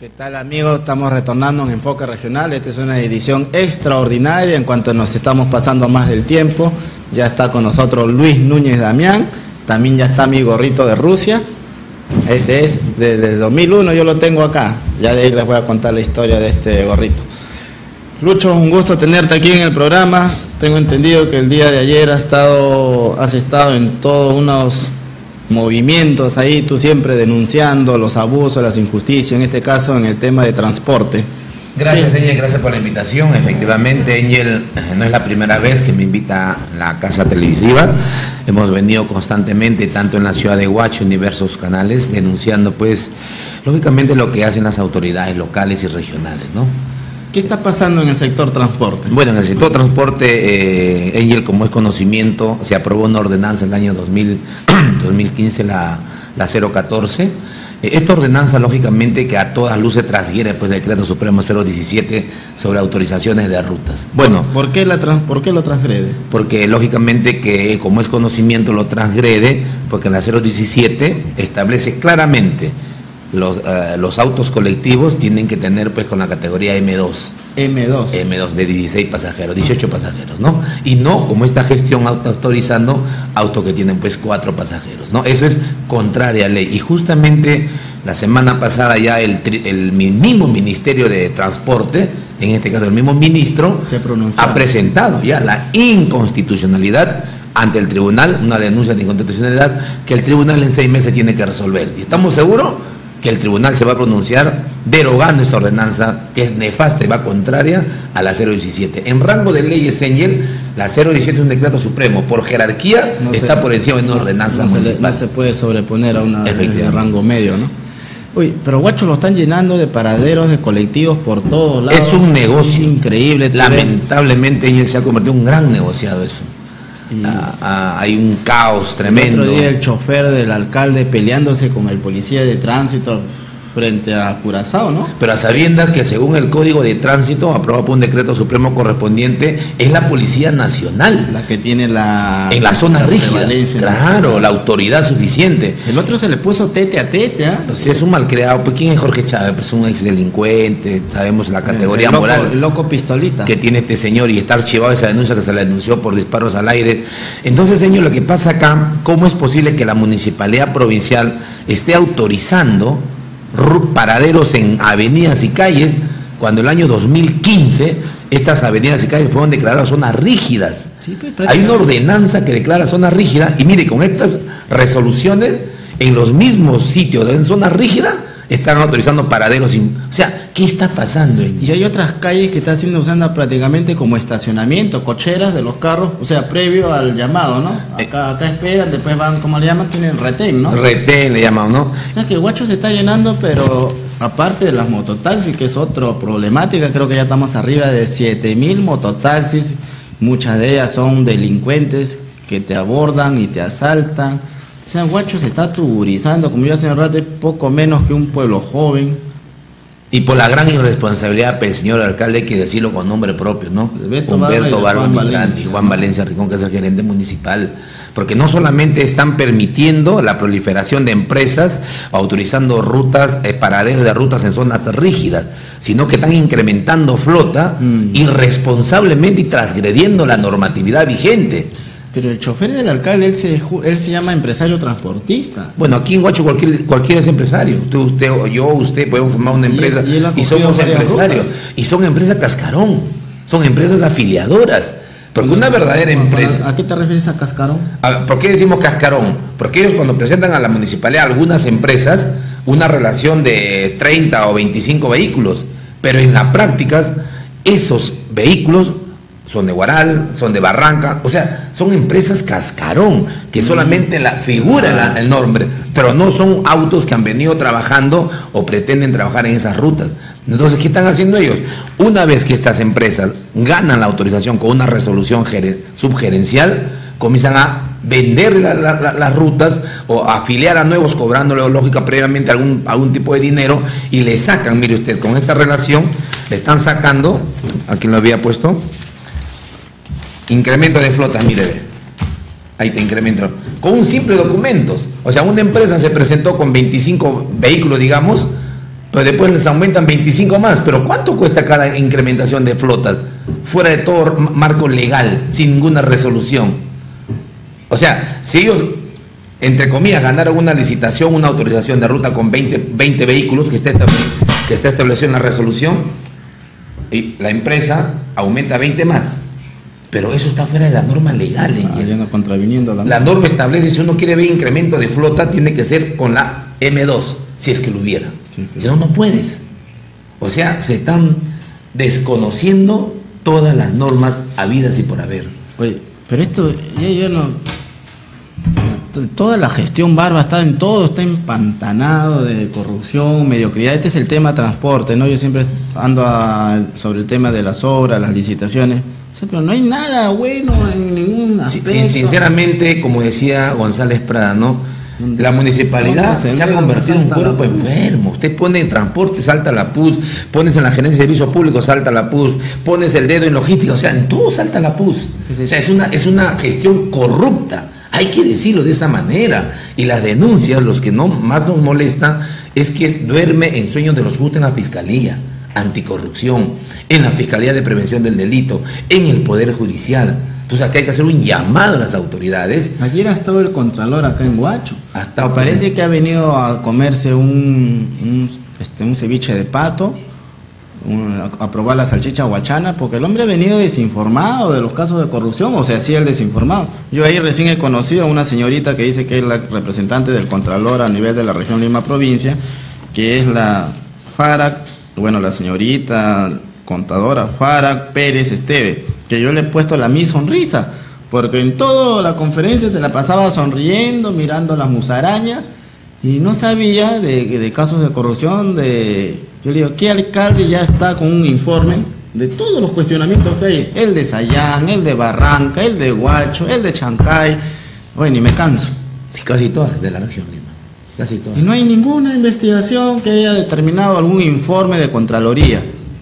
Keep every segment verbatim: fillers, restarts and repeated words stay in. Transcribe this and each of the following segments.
¿Qué tal, amigos? Estamos retornando en Enfoque Regional. Esta es una edición extraordinaria en cuanto nos estamos pasando más del tiempo. Ya está con nosotros Luis Núñez Damián, también ya está mi gorrito de Rusia. Este es desde dos mil uno, yo lo tengo acá. Ya de ahí les voy a contar la historia de este gorrito. Lucho, un gusto tenerte aquí en el programa. Tengo entendido que el día de ayer has estado, has estado en todos unos movimientos ahí, tú siempre denunciando los abusos, las injusticias, en este caso en el tema de transporte. Gracias, Angel, gracias por la invitación. Efectivamente, Angel, no es la primera vez que me invita a la casa televisiva. Hemos venido constantemente, tanto en la ciudad de Huacho, en diversos canales, denunciando, pues, lógicamente lo que hacen las autoridades locales y regionales, ¿no? ¿Qué está pasando en el sector transporte? Bueno, en el sector transporte, eh, Angel, como es conocimiento, se aprobó una ordenanza en el año dos mil, dos mil quince, la, la cero catorce. Eh, esta ordenanza, lógicamente, que a todas luces transgrede, pues, el decreto supremo cero diecisiete sobre autorizaciones de rutas. Bueno, ¿por qué, la trans, ¿por qué lo transgrede? Porque, lógicamente, que como es conocimiento, lo transgrede, porque la cero diecisiete establece claramente Los, uh, los autos colectivos tienen que tener, pues, con la categoría eme dos. eme dos. eme dos de dieciséis pasajeros, dieciocho pasajeros, ¿no? Y no como esta gestión auto autorizando autos que tienen, pues, cuatro pasajeros, ¿no? Eso es contraria a ley. Y justamente la semana pasada ya el, el mismo Ministerio de Transporte, en este caso el mismo ministro, Se ha presentado ya la inconstitucionalidad ante el tribunal, una denuncia de inconstitucionalidad que el tribunal en seis meses tiene que resolver. Y estamos seguros que el tribunal se va a pronunciar derogando esa ordenanza que es nefasta y va contraria a la cero diecisiete. En rango de leyes, Angel, la cero diecisiete es un decreto supremo. Por jerarquía no está se, por encima de una ordenanza no municipal. Se le, no se puede sobreponer a una de rango medio, ¿no? Uy, pero Huacho lo están llenando de paraderos, de colectivos por todos lados. Es un negocio. Es increíble. Lamentablemente, Angel, se ha convertido en un gran negociado eso. Ah, ah, hay un caos tremendo. El otro día el chofer del alcalde peleándose con el policía de tránsito frente a Curazao, ¿no? Pero a sabiendas que según el Código de Tránsito, aprobado por un decreto supremo correspondiente, es la Policía Nacional la que tiene la... en la zona rígida, claro, la autoridad suficiente. El otro se le puso tete a tete, ¿eh? Pues sí, es un malcriado. Pues, ¿quién es Jorge Chávez? Pues un exdelincuente, sabemos la categoría el loco, moral el loco pistolita que tiene este señor, y está archivado esa denuncia que se le denunció por disparos al aire. Entonces, señor, lo que pasa acá, ¿cómo es posible que la Municipalidad Provincial esté autorizando paraderos en avenidas y calles cuando el año dos mil quince estas avenidas y calles fueron declaradas zonas rígidas? Sí, pues, hay una ordenanza que declara zonas rígidas, y mire, con estas resoluciones en los mismos sitios en zonas rígidas están autorizando paraderos sin... O sea, ¿qué está pasando? Y hay otras calles que están siendo usadas prácticamente como estacionamiento, cocheras de los carros, o sea, previo al llamado, ¿no? Acá, acá esperan, después van, ¿cómo le llaman? Tienen retén, ¿no? Retén le llaman, ¿no? O sea, que Huacho se está llenando, pero aparte de las mototaxis, que es otra problemática, creo que ya estamos arriba de siete mil mototaxis, muchas de ellas son delincuentes que te abordan y te asaltan. O sea, Huacho se está tuburizando, como yo hace un rato, poco menos que un pueblo joven. Y por la gran irresponsabilidad del señor alcalde, hay que decirlo con nombre propio, ¿no? Beto Humberto Barba Barba Mitrán y Juan Valencia Ricón, que es el gerente municipal. Porque no solamente están permitiendo la proliferación de empresas, autorizando rutas, eh, paraderos de rutas en zonas rígidas, sino que están incrementando flota mm. irresponsablemente y transgrediendo la normatividad vigente. Pero el chofer del alcalde, él se, él se llama empresario transportista. Bueno, aquí en Huacho cualquier, cualquiera es empresario. Usted, usted o yo, usted, podemos formar una empresa y, y, y somos empresarios. Rutas. Y son empresas cascarón, son empresas afiliadoras. Porque una verdadera empresa... ¿A qué te refieres a cascarón? A, ¿Por qué decimos cascarón? Porque ellos, cuando presentan a la municipalidad algunas empresas, una relación de treinta o veinticinco vehículos, pero en la práctica esos vehículos son de Guaral, son de Barranca, o sea, son empresas cascarón, que solamente la figura la, el nombre, pero no son autos que han venido trabajando o pretenden trabajar en esas rutas. Entonces, ¿qué están haciendo ellos? Una vez que estas empresas ganan la autorización con una resolución subgerencial, comienzan a vender la, la, la, las rutas o afiliar a nuevos, cobrándole, lógica, previamente algún, algún tipo de dinero, y le sacan, mire usted, con esta relación, le están sacando, aquí lo había puesto, incremento de flota, mire, ahí te incremento, con un simple documento. O sea, una empresa se presentó con veinticinco vehículos, digamos, pero después les aumentan veinticinco más. Pero ¿cuánto cuesta cada incrementación de flotas? Fuera de todo marco legal, sin ninguna resolución. O sea, si ellos, entre comillas, ganaron una licitación, una autorización de ruta con veinte, veinte vehículos que está, que está establecido en la resolución, y la empresa aumenta veinte más. Pero eso está fuera de la norma legal. Ah, ya no contraviniendo la norma. La norma establece, si uno quiere ver incremento de flota, tiene que ser con la eme dos, si es que lo hubiera. Sí, sí. Si no, no puedes. O sea, se están desconociendo todas las normas habidas y por haber. Oye, pero esto, ya yo no... Toda la gestión barba está en todo, está empantanado de corrupción, mediocridad. Este es el tema transporte, ¿no? Yo siempre ando a, sobre el tema de las obras, las licitaciones. Pero no hay nada bueno en ningún aspecto. Sí, sinceramente, como decía González Prada, ¿no? La municipalidad se ha convertido en un cuerpo enfermo. Usted pone en transporte, salta la P U S, pones en la gerencia de servicios públicos, salta la P U S, pones el dedo en logística, o sea, en todo salta la P U S. O sea, es una, es una gestión corrupta. Hay que decirlo de esa manera. Y las denuncias, los que no más nos molesta, es que duerme en sueños de los justos en la Fiscalía Anticorrupción, en la Fiscalía de Prevención del Delito, en el Poder Judicial. Entonces acá hay que hacer un llamado a las autoridades. Ayer ha estado el Contralor acá en Huacho. Hasta Me parece pues, que ha venido a comerse un, un, este, un ceviche de pato, un, a, a probar la salchicha huachana, porque el hombre ha venido desinformado de los casos de corrupción, o sea, sí el desinformado. Yo ahí recién he conocido a una señorita que dice que es la representante del Contralor a nivel de la región Lima Provincia, que es la Farah, bueno, la señorita contadora Farah Pérez Esteve, que yo le he puesto la mi sonrisa, porque en toda la conferencia se la pasaba sonriendo, mirando las musarañas, y no sabía de, de casos de corrupción. De yo le digo, ¿qué alcalde ya está con un informe de todos los cuestionamientos que hay? El de Sayán, el de Barranca, el de Huacho, el de Chancay. Oye, ni me canso. Casi todas de la región Lima. Casi todas. Y no hay ninguna investigación que haya determinado algún informe de Contraloría.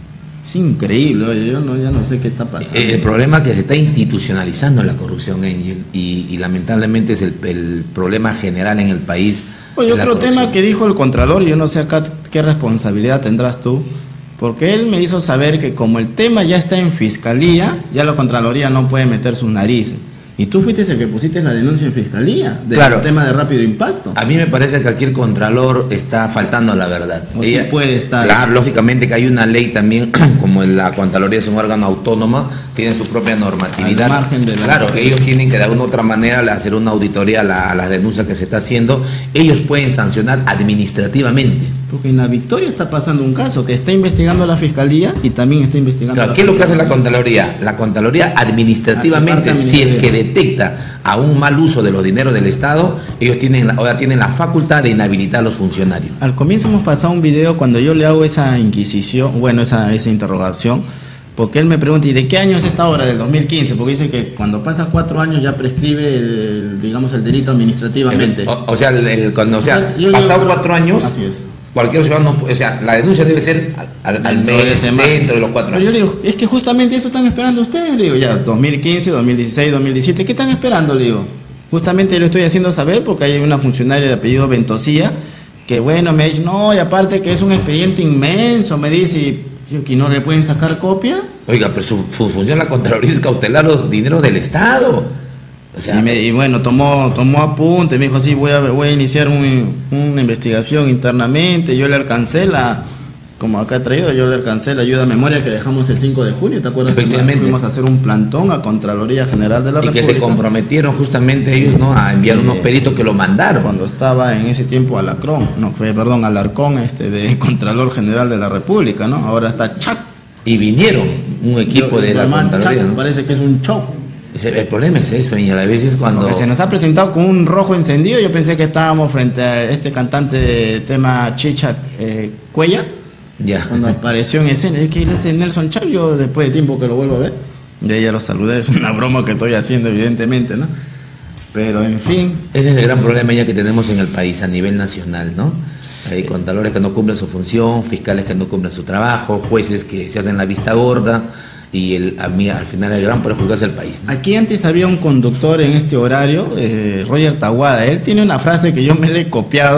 Es increíble, oye, yo no, ya no sé qué está pasando. El problema es que se está institucionalizando la corrupción, Angel, y, y lamentablemente es el, el problema general en el país. Oye, otro tema que dijo el Contralor, y yo no sé acá qué responsabilidad tendrás tú, porque él me hizo saber que como el tema ya está en Fiscalía, ya la Contraloría no puede meter sus narices. Y tú fuiste el que pusiste la denuncia en Fiscalía del claro, tema de rápido impacto. A mí me parece que aquí el Contralor está faltando a la verdad. O Ella, sí puede estar. Claro, lógicamente que hay una ley también, como la Contraloría es un órgano autónoma, tiene su propia normatividad. Al margen de la claro, que ellos tienen que de alguna u otra manera hacer una auditoría a, la, a las denuncias que se está haciendo. Ellos pueden sancionar administrativamente. Porque en La Victoria está pasando un caso que está investigando la Fiscalía y también está investigando claro, la ¿qué es lo que hace la Contraloría? La Contraloría administrativamente, si es que detecta a un mal uso de los dineros del Estado, ellos tienen la, ahora tienen la facultad de inhabilitar a los funcionarios. Al comienzo hemos pasado un video cuando yo le hago esa inquisición, bueno, esa, esa interrogación, porque él me pregunta, ¿y de qué año es esta obra? Del dos mil quince, porque dice que cuando pasa cuatro años ya prescribe, el, digamos, el delito administrativamente. O, o sea, el, el, cuando, o sea, o sea pasado cuatro años... Así es. Cualquier ciudadano, o sea, la denuncia debe ser al, al, al mes, de dentro de los cuatro años. Pero yo le digo, es que justamente eso están esperando ustedes, le digo, ya, dos mil quince, dos mil dieciséis, dos mil diecisiete, ¿qué están esperando? Le digo, justamente lo estoy haciendo saber porque hay una funcionaria de apellido Ventosía, que bueno, me dice, no, y aparte que es un expediente inmenso, me dice, yo, ¿que no le pueden sacar copia? Oiga, pero su, su función la Contraloría es cautelar los dineros del Estado. O sea, y, me, y bueno, tomó tomó apunte, me dijo así, voy a voy a iniciar un, una investigación internamente. Yo le alcancé la, como acá he traído, yo le alcancé la ayuda a memoria que dejamos el cinco de junio, ¿te acuerdas? Efectivamente. Fuimos a hacer un plantón a Contraloría General de la y República. Y que se comprometieron justamente ellos, ¿no?, a enviar eh, unos peritos que lo mandaron. Cuando estaba en ese tiempo Alacrón, no, perdón, Alarcón, este, de Contralor General de la República, ¿no? Ahora está Chac. Y vinieron un equipo yo, de la Contraloría, Chac, ¿no? Parece que es un show. El problema es eso, y a veces cuando... Porque se nos ha presentado con un rojo encendido, yo pensé que estábamos frente a este cantante de tema Chicha eh, Cuella, ya. Cuando apareció en escena, es que él es Nelson Char, yo después de tiempo que lo vuelvo a ver, de ella lo saludé, es una broma que estoy haciendo evidentemente, ¿no? Pero en fin... Ese es el gran problema ya que tenemos en el país a nivel nacional, ¿no? Hay contadores que no cumplen su función, fiscales que no cumplen su trabajo, jueces que se hacen la vista gorda... y el, a mí, al final el gran perjudicado es el país, ¿no? Aquí antes había un conductor en este horario, eh, Roger Taguada, él tiene una frase que yo me le he copiado,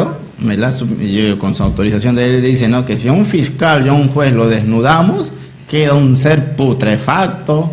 me la, yo, con su autorización de él, dice, ¿no?, que si a un fiscal y a un juez lo desnudamos, queda un ser putrefacto,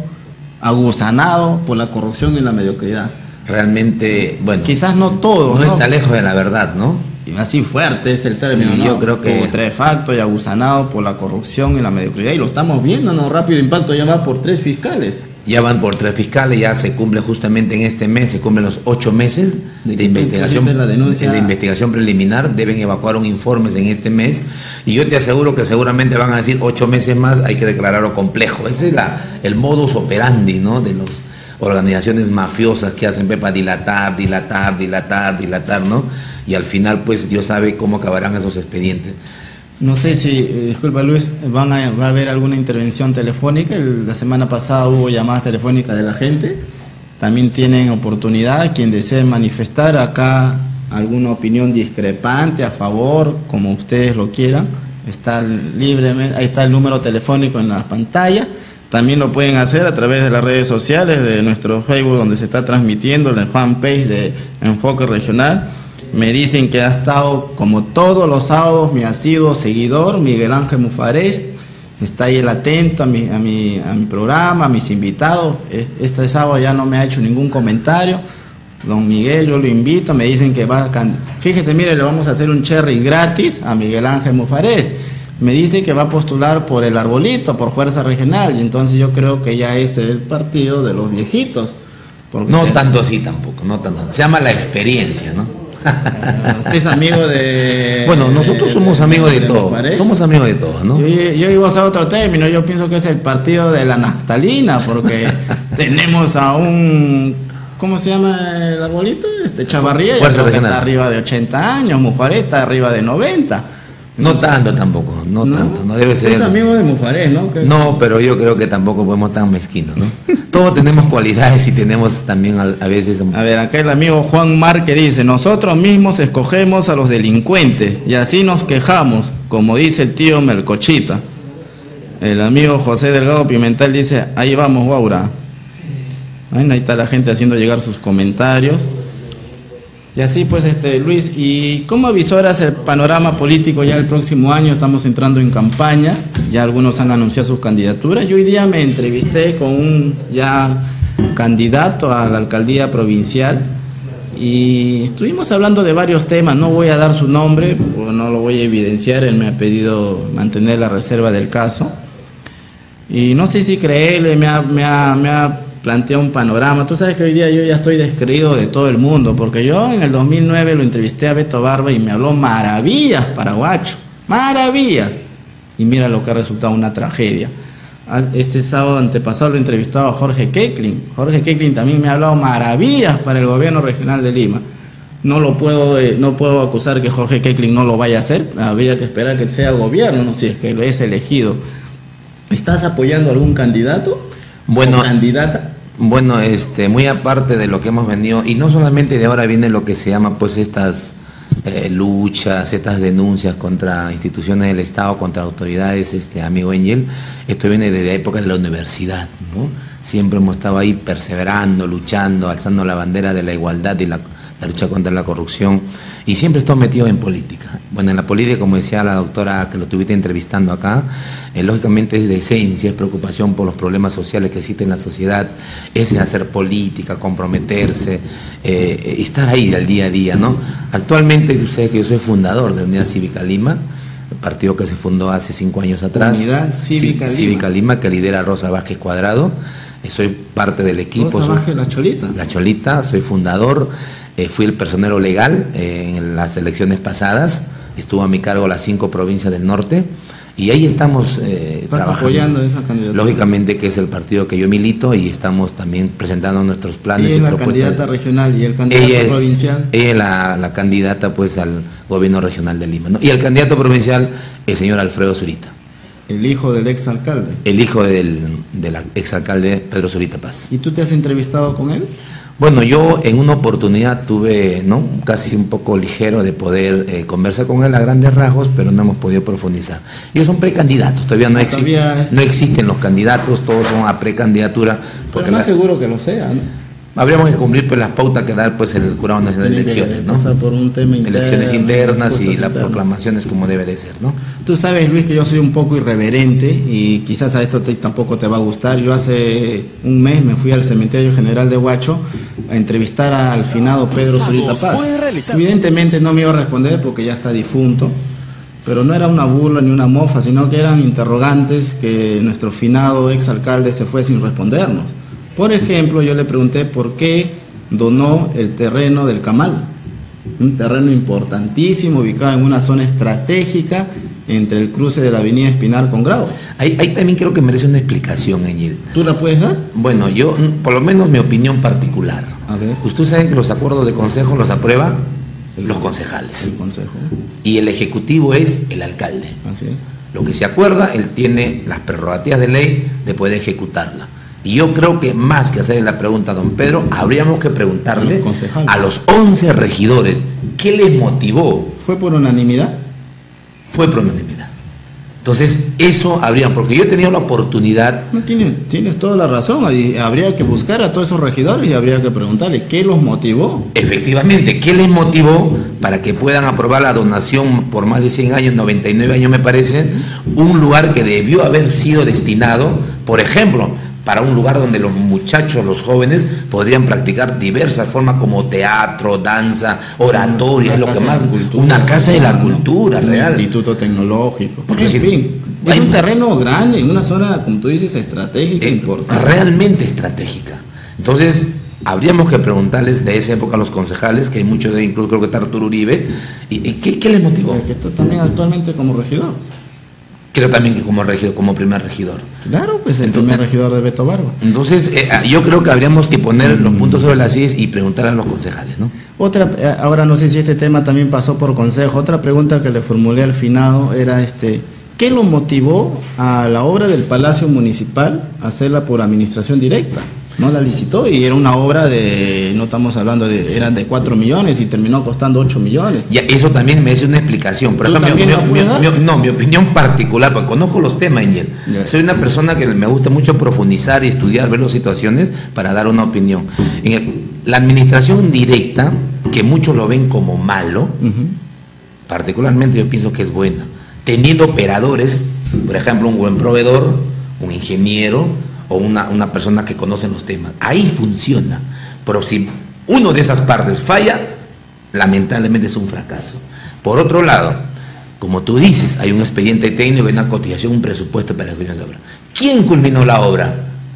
agusanado por la corrupción y la mediocridad. Realmente, bueno, quizás no todo, no, ¿no? está lejos de la verdad, ¿no? Y así fuerte es el término, sí, ¿no? Yo creo que putrefacto y agusanado por la corrupción y la mediocridad, y lo estamos viendo, ¿no? Rápido Impacto ya va por tres fiscales. Ya van por tres fiscales, ya se cumple justamente en este mes, se cumplen los ocho meses de, de investigación, la denuncia... de investigación preliminar, deben evacuar un informe en este mes, y yo te aseguro que seguramente van a decir ocho meses más, hay que declararlo complejo. Ese es la, el modus operandi, ¿no?, de las organizaciones mafiosas que hacen para dilatar, dilatar, dilatar, dilatar, ¿no? Y al final, pues, Dios sabe cómo acabarán esos expedientes. No sé si, eh, disculpa Luis, van a, va a haber alguna intervención telefónica. El, la semana pasada hubo llamadas telefónicas de la gente. También tienen oportunidad, quien desee manifestar acá alguna opinión discrepante, a favor, como ustedes lo quieran. Está libremente, ahí está el número telefónico en la pantalla. También lo pueden hacer a través de las redes sociales, de nuestro Facebook, donde se está transmitiendo, en el fanpage de Enfoque Regional. Me dicen que ha estado, como todos los sábados, mi asiduo seguidor, Miguel Ángel Mufarés. Está ahí el atento a mi, a mi, a mi programa, a mis invitados. Este sábado ya no me ha hecho ningún comentario. Don Miguel, yo lo invito, me dicen que va a... Fíjese, mire, le vamos a hacer un cherry gratis a Miguel Ángel Mufarés. Me dice que va a postular por el Arbolito, por Fuerza Regional, y entonces yo creo que ya es el partido de los viejitos. No te... tanto así tampoco, no tanto. Se llama la experiencia, ¿no? Usted es amigo de... Bueno, nosotros somos amigos de, de todos, somos amigos de todos, ¿no? Yo, yo iba a usar otro término, yo pienso que es el partido de la naftalina, porque tenemos a un... ¿Cómo se llama el Arbolito? Este Chavarría, yo creo que está arriba de ochenta años, Mufarés está arriba de noventa. No tanto tampoco, no, no tanto, no debe ser. Es amigo de Mufarés, ¿no? Que... No, pero yo creo que tampoco podemos estar mezquinos, ¿no? Todos tenemos cualidades y tenemos también a, a veces... A ver, acá el amigo Juan Márquez dice, nosotros mismos escogemos a los delincuentes y así nos quejamos, como dice el tío Melcochita. El amigo José Delgado Pimentel dice, ahí vamos, Guaura. Bueno, ahí está la gente haciendo llegar sus comentarios. Y así pues, este Luis, ¿y cómo avisoras el panorama político ya el próximo año? Estamos entrando en campaña, ya algunos han anunciado sus candidaturas. Yo hoy día me entrevisté con un ya candidato a la alcaldía provincial y estuvimos hablando de varios temas. No voy a dar su nombre, no lo voy a evidenciar, él me ha pedido mantener la reserva del caso. Y no sé si creerle, me ha... Me ha, me ha plantea un panorama. Tú sabes que hoy día yo ya estoy descreído de todo el mundo, porque yo en el dos mil nueve lo entrevisté a Beto Barba y me habló maravillas, paraguacho, maravillas, y mira lo que ha resultado, una tragedia. Este sábado antepasado lo he entrevistado a Jorge Keklin. Jorge Keklin también me ha hablado maravillas para el gobierno regional de Lima. No lo puedo, eh, no puedo acusar que Jorge Keklin no lo vaya a hacer, habría que esperar que sea gobierno, no, si es que lo es elegido. ¿Estás apoyando a algún candidato? Bueno, candidata. Bueno, este, muy aparte de lo que hemos venido, y no solamente de ahora viene lo que se llama pues estas eh, luchas, estas denuncias contra instituciones del Estado, contra autoridades, este amigo Angel, esto viene desde la época de la universidad, ¿no? Siempre hemos estado ahí perseverando, luchando, alzando la bandera de la igualdad y la, la lucha contra la corrupción, y siempre estamos metidos en política. Bueno, en la política, como decía la doctora que lo estuviste entrevistando acá, eh, lógicamente es de esencia, es preocupación por los problemas sociales que existen en la sociedad, es hacer política, comprometerse, eh, estar ahí del día a día, ¿no? Actualmente, ustedes que yo soy fundador de Unidad Cívica Lima, el partido que se fundó hace cinco años atrás. Unidad Cívica Lima. Cívica Lima, que lidera Rosa Vázquez Cuadrado. Eh, soy parte del equipo. Rosa Vázquez, la Cholita. La Cholita, soy fundador. Eh, fui el personero legal eh, en las elecciones pasadas. Estuvo a mi cargo las cinco provincias del norte. Y ahí estamos eh, trabajando. Apoyando esa candidatura. Lógicamente que es el partido que yo milito y estamos también presentando nuestros planes. ¿Y es la candidata regional y el candidato ella es, provincial? Ella es la, la candidata pues al gobierno regional de Lima, ¿no? Y el candidato provincial, el señor Alfredo Zurita. El hijo del exalcalde. El hijo del, del exalcalde Pedro Zurita Paz. ¿Y tú te has entrevistado con él? Bueno, yo en una oportunidad tuve, ¿no?, casi un poco ligero de poder eh, conversar con él a grandes rasgos, pero no hemos podido profundizar. Ellos son precandidatos, todavía no, existe, es... no existen los candidatos, todos son a precandidatura. Pero más la... seguro que lo sea, ¿no? habríamos que cumplir pues las pautas que da pues el Jurado Nacional de Elecciones, ¿no? Por un tema interno, elecciones internas y las internas. proclamaciones como debe de ser, ¿no? Tú sabes, Luis, que yo soy un poco irreverente y quizás a esto te, tampoco te va a gustar. Yo hace un mes me fui al Cementerio General de Huacho a entrevistar al finado Pedro Zurita Paz. Evidentemente no me iba a responder porque ya está difunto, pero no era una burla ni una mofa, sino que eran interrogantes que nuestro finado exalcalde se fue sin respondernos. Por ejemplo, yo le pregunté por qué donó el terreno del Camal, un terreno importantísimo ubicado en una zona estratégica entre el cruce de la avenida Espinal con Grau. Ahí, ahí también creo que merece una explicación, Eñil. ¿Tú la puedes dar? Bueno, yo, por lo menos mi opinión particular. A ver. Ustedes saben que los acuerdos de consejo los aprueba los concejales. El consejo. Y el ejecutivo es el alcalde. Así es. Lo que se acuerda, él tiene las prerrogativas de ley de poder ejecutarla. Y yo creo que más que hacerle la pregunta a don Pedro, habríamos que preguntarle a los once regidores qué les motivó. ¿Fue por unanimidad? Fue por unanimidad. Entonces, eso habría, porque yo he tenido la oportunidad... No, tienes, tienes toda la razón, habría que buscar a todos esos regidores y habría que preguntarle qué los motivó. Efectivamente, ¿qué les motivó para que puedan aprobar la donación por más de cien años, noventa y nueve años me parece, un lugar que debió haber sido destinado, por ejemplo, para un lugar donde los muchachos, los jóvenes, podrían practicar diversas formas como teatro, danza, oratoria, es lo que más, cultura, una casa de la cultura, ¿no? real. Un instituto tecnológico. Porque en si, fin, es un terreno grande, en una zona, como tú dices, estratégica, eh, importante. Realmente estratégica. Entonces, habríamos que preguntarles de esa época a los concejales, que hay muchos de ellos, incluso creo que está Arturo Uribe, y, y ¿qué, ¿qué les motivó? Que está también actualmente como regidor. Creo también que como regidor, como primer regidor. Claro, pues el entonces, primer regidor de Beto Barba. Entonces, eh, yo creo que habríamos que poner mm. los puntos sobre las sillas y preguntar a los concejales, ¿no? Otra, ahora no sé si este tema también pasó por consejo, otra pregunta que le formulé al finado era este, ¿qué lo motivó a la obra del Palacio Municipal a hacerla por administración directa? No la licitó y era una obra de, no estamos hablando de, eran de cuatro millones y terminó costando ocho millones. Ya, eso también merece una explicación. Por ejemplo, mi, mi, mi, mi, no, mi opinión particular, porque conozco los temas, Angel. Yeah. Soy una persona que me gusta mucho profundizar y estudiar, ver las situaciones para dar una opinión. En el, la administración directa, que muchos lo ven como malo, uh-huh. particularmente yo pienso que es buena. Teniendo operadores, por ejemplo, un buen proveedor, un ingeniero, o una, una persona que conoce los temas. Ahí funciona. Pero si uno de esas partes falla, lamentablemente es un fracaso. Por otro lado, como tú dices, hay un expediente técnico, hay una cotización, un presupuesto para la obra. ¿Quién culminó la obra?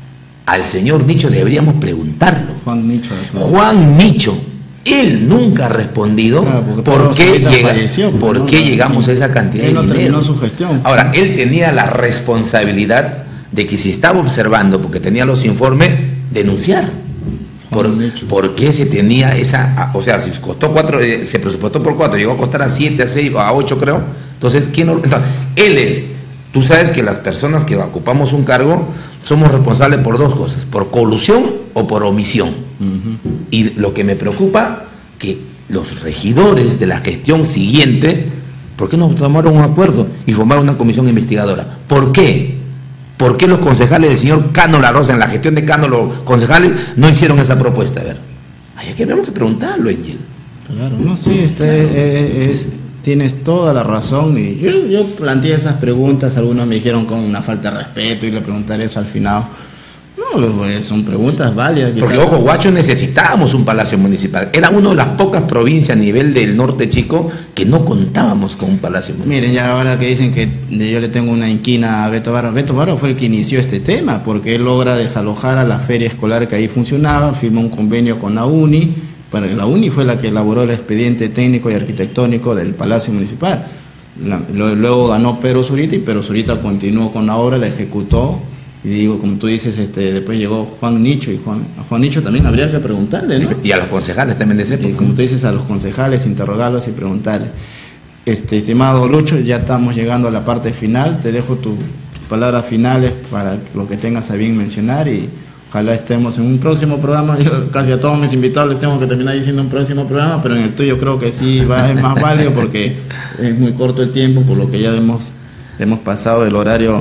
Al señor Nicho deberíamos preguntarlo. Juan Nicho. Juan Nicho. Él nunca ha respondido claro, por qué, llega, falleció, por no, qué no, llegamos no, a esa cantidad él no de dinero. Su gestión. Ahora, él tenía la responsabilidad de que si estaba observando, porque tenía los informes, denunciar. Por, ¿Por qué se tenía esa, o sea, si costó cuatro, se presupuestó por cuatro, llegó a costar a siete, a seis, a ocho creo, entonces, ¿quién? Entonces, él es, tú sabes que las personas que ocupamos un cargo, somos responsables por dos cosas, por colusión o por omisión. Uh-huh. Y lo que me preocupa, que los regidores de la gestión siguiente, ¿por qué no tomaron un acuerdo y formaron una comisión investigadora? ¿Por qué? ¿Por qué los concejales del señor Cano La Rosa, en la gestión de Cano, los concejales no hicieron esa propuesta? A ver, hay que tenemos que preguntarlo, Angel. Claro, no, sí, este, es, es, tienes toda la razón. Y yo, yo planteé esas preguntas, algunos me dijeron con una falta de respeto y le preguntaré eso al final. No, pues, son preguntas válidas. Porque, ojo, Huacho necesitábamos un palacio municipal. Era una de las pocas provincias a nivel del norte chico que no contábamos con un palacio municipal. Miren, ya ahora que dicen que yo le tengo una inquina a Beto Barro. Beto Barro fue el que inició este tema, porque él logra desalojar a la feria escolar que ahí funcionaba, firmó un convenio con la UNI. Bueno, la UNI fue la que elaboró el expediente técnico y arquitectónico del palacio municipal. La, luego ganó Pedro Zurita y Pedro Zurita continuó con la obra, la ejecutó. Y digo, como tú dices, este, después llegó Juan Nicho, y Juan, a Juan Nicho también habría que preguntarle, ¿no? Y a los concejales también de ese época. Y como tú dices, a los concejales, interrogarlos y preguntarles. Este, estimado Lucho, ya estamos llegando a la parte final, te dejo tus tu palabras finales para lo que tengas a bien mencionar y ojalá estemos en un próximo programa. Yo casi a todos mis invitados les tengo que terminar diciendo un próximo programa, pero en el tuyo creo que sí va a ser más válido porque es muy corto el tiempo, por lo que ya hemos, hemos pasado del horario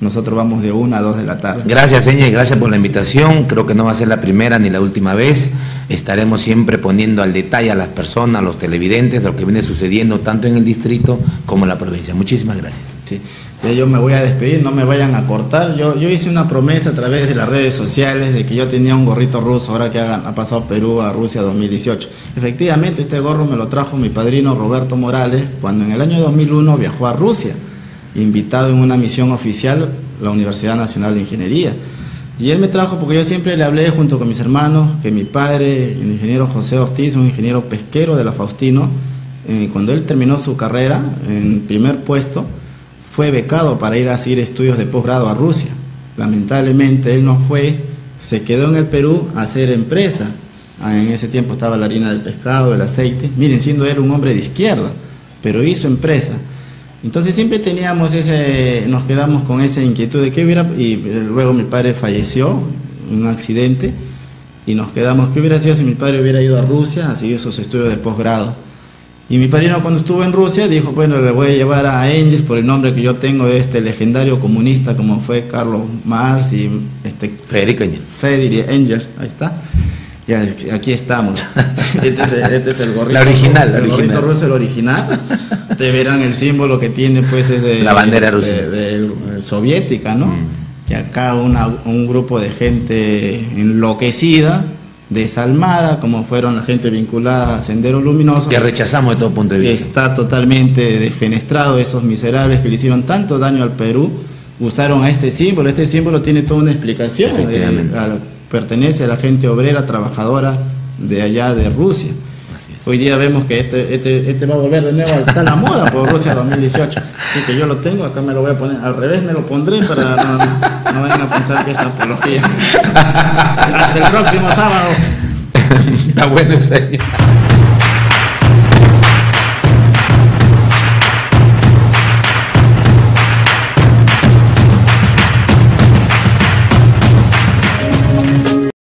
nosotros vamos de una a dos de la tarde. Gracias, Eñe, gracias por la invitación. Creo que no va a ser la primera ni la última vez. Estaremos siempre poniendo al detalle a las personas, a los televidentes, lo que viene sucediendo tanto en el distrito como en la provincia. Muchísimas gracias. Sí. Yo me voy a despedir, no me vayan a cortar. Yo, yo hice una promesa a través de las redes sociales de que yo tenía un gorrito ruso, ahora que hagan, ha pasado Perú a Rusia dos mil dieciocho. Efectivamente, este gorro me lo trajo mi padrino Roberto Morales cuando en el año dos mil uno viajó a Rusia, invitado en una misión oficial la Universidad Nacional de Ingeniería. Y él me trajo porque yo siempre le hablé junto con mis hermanos que mi padre, el ingeniero José Ortiz, un ingeniero pesquero de la Faustino, eh, cuando él terminó su carrera en primer puesto, fue becado para ir a seguir estudios de posgrado a Rusia. Lamentablemente él no fue, se quedó en el Perú a hacer empresa. En ese tiempo estaba la harina del pescado, el aceite. Miren, siendo él un hombre de izquierda, pero hizo empresa. Entonces siempre teníamos ese, nos quedamos con esa inquietud de qué hubiera, y luego mi padre falleció en un accidente, y nos quedamos, ¿qué hubiera sido si mi padre hubiera ido a Rusia a seguir sus estudios de posgrado? Y mi padrino cuando estuvo en Rusia dijo, bueno, le voy a llevar a Engels por el nombre que yo tengo de este legendario comunista como fue Carlos Marx y este Federico Engels. Federico Engels, ahí está. Y aquí estamos. Este es, este es el gorrito. La original, la el original. gorrito ruso, el original. Te verán el símbolo que tiene, pues es de la bandera rusa, de, de, de, soviética, ¿no? Mm. Que acá una, un grupo de gente enloquecida, desalmada, como fueron la gente vinculada a Sendero Luminoso, que rechazamos de todo punto de vista. Está totalmente defenestrado. Esos miserables que le hicieron tanto daño al Perú usaron a este símbolo. Este símbolo tiene toda una explicación. Eh, a, pertenece a la gente obrera, trabajadora de allá de Rusia. Hoy día vemos que este, este, este va a volver de nuevo, está en la moda por Rusia dos mil dieciocho. Así que yo lo tengo, acá me lo voy a poner, al revés me lo pondré para no, no vengan a pensar que es apología. Hasta el próximo sábado. Está bueno ese.